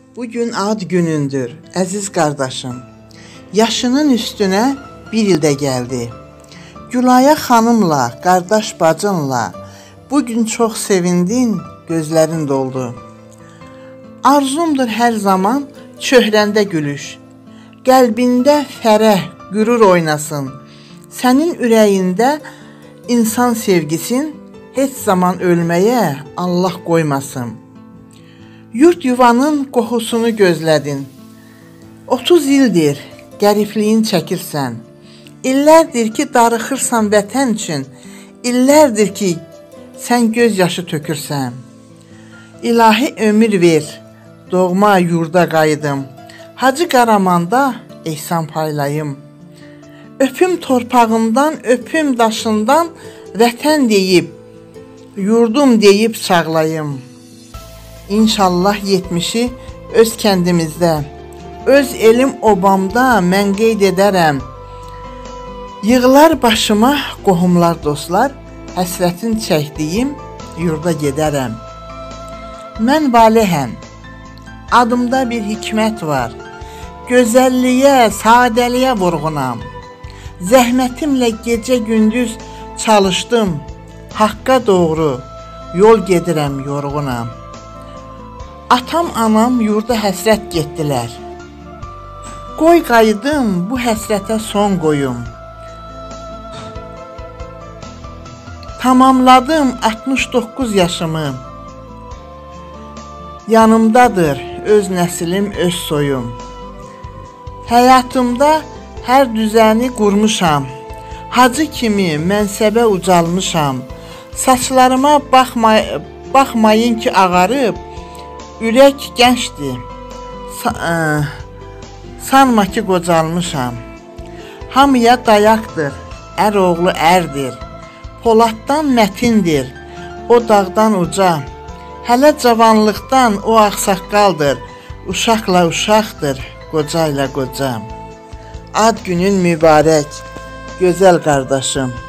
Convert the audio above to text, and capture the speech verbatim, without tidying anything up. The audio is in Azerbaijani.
Bugün ad günündür, əziz qardaşım. Yaşının üstünə bir ildə gəldi. Gülaya xanımla, qardaş bacınla bugün çox sevindin, gözlərin doldu. Arzumdur hər zaman çöhrəndə gülüş. Qəlbində fərəh, qürur oynasın. Sənin ürəyində insan sevgisin heç zaman ölməyə Allah qoymasın. Yurt yuvanın qoxusunu gözlədin. otuz ildir qərifliyin çəkirsən. İllərdir ki, darıxırsan vətən üçün. İllərdir ki, sən göz yaşı tökürsən. İlahi ömür ver, doğma yurda qayıdım. Hacı Qaramanda ehsan paylayım. Öpüm torpağından, öpüm daşından, vətən deyib, yurdum deyib çağlayım. İnşallah yetmişi öz kəndimizdə, öz elim obamda mən qeyd edərəm. Yığılar başıma qohumlar, dostlar, həsrətin çəkdiyim yurda gedərəm. Mən valehəm, adımda bir hikmət var. Gözəlliyə, sadəliyə vurğunam. Zəhmətimlə gecə gündüz çalışdım. Haqqa doğru yol gedirəm, yorğunam. Atam, anam yurda həsrət getdilər. Qoy qayıdım, bu həsrətə son qoyum. Tamamladım altmış doqquz yaşımı. Yanımdadır öz nəslim, öz soyum. Həyatımda hər düzəni qurmuşam. Hacı kimi mənsəbə ucalmışam. Saçlarıma baxmay baxmayın ki, ağarıb, ürək gəncdir. Sa sanma ki, qocalmışam. Hamıya dayaqdır, ər oğlu ərdir. Poladdan mətindir, o dağdan uca. Hələ cavanlıqdan o ağsaqqaldır. Uşaqla uşaqdır, qocayla qoca. Ad günün mübarək, gözəl qardaşım.